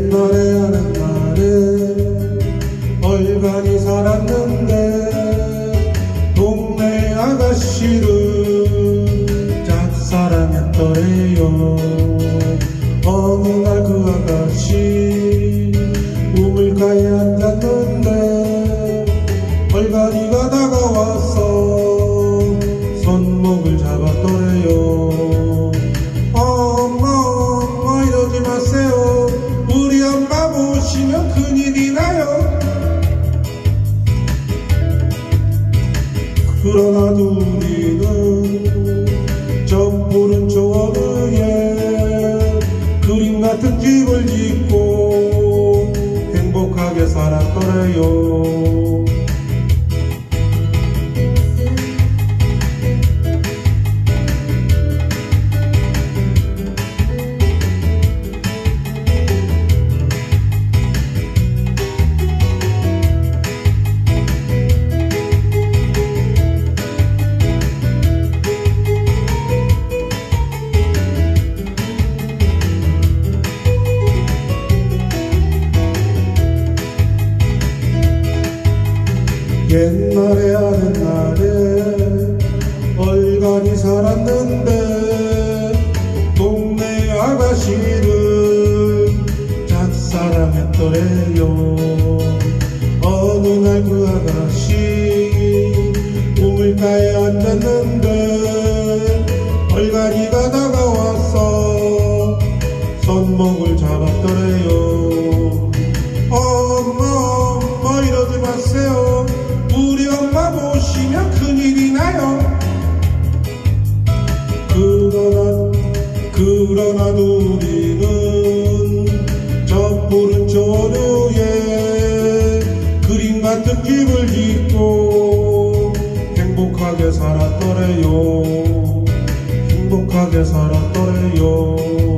옛날에 하는 날에 얼간이 살았는데 동네 아가씨를 짝사랑했더래요. 어느 날 그 아가씨 우물가에 앉았는데 얼간이가 다가와서 손목을 잡았더래요. 엄마 이러지 마세요. 우리 엄마 보시면 큰일이 나요. 그러나 둘이는 저 푸른 초원 위에 그림 같은 집을 짓고 행복하게 살았더래요. 옛날에 하는 날에 얼간이 살았는데 동네 아가씨를 짝사랑했더래요. 어느 날 그 아가씨 우물가에 앉았는데 얼간이가 다가와서 손목을 잡았더래요. 엄마 이러지 마세요. 우리 엄마 보시면 큰일이 나요. 그러나 우리는 저 푸른 초원 위에 그림 같은 집을 짓고 행복하게 살았더래요. 행복하게 살았더래요.